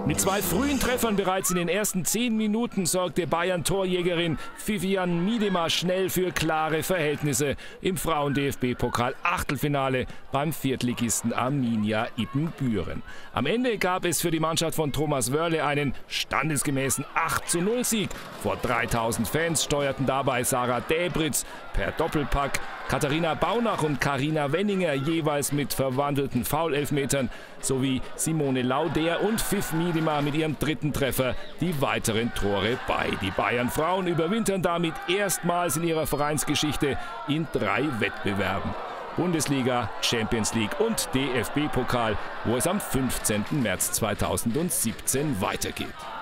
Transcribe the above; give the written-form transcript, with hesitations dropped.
Mit 2 frühen Treffern bereits in den ersten 10 Minuten sorgte Bayern-Torjägerin Vivian Miedema schnell für klare Verhältnisse im Frauen-DFB-Pokal-Achtelfinale beim Viertligisten Arminia Ibbenbüren. Am Ende gab es für die Mannschaft von Thomas Wörle einen standesgemäßen 8:0-Sieg. Vor 3000 Fans steuerten dabei Sarah Däbritz per Doppelpack, Katharina Baunach und Carina Wenninger jeweils mit verwandelten Foul-Elfmetern sowie Simone Lauder und Viv Miedema mit ihrem 3. Treffer die weiteren Tore bei. Die Bayern-Frauen überwintern damit erstmals in ihrer Vereinsgeschichte in 3 Wettbewerben. Bundesliga, Champions League und DFB-Pokal, wo es am 15. März 2017 weitergeht.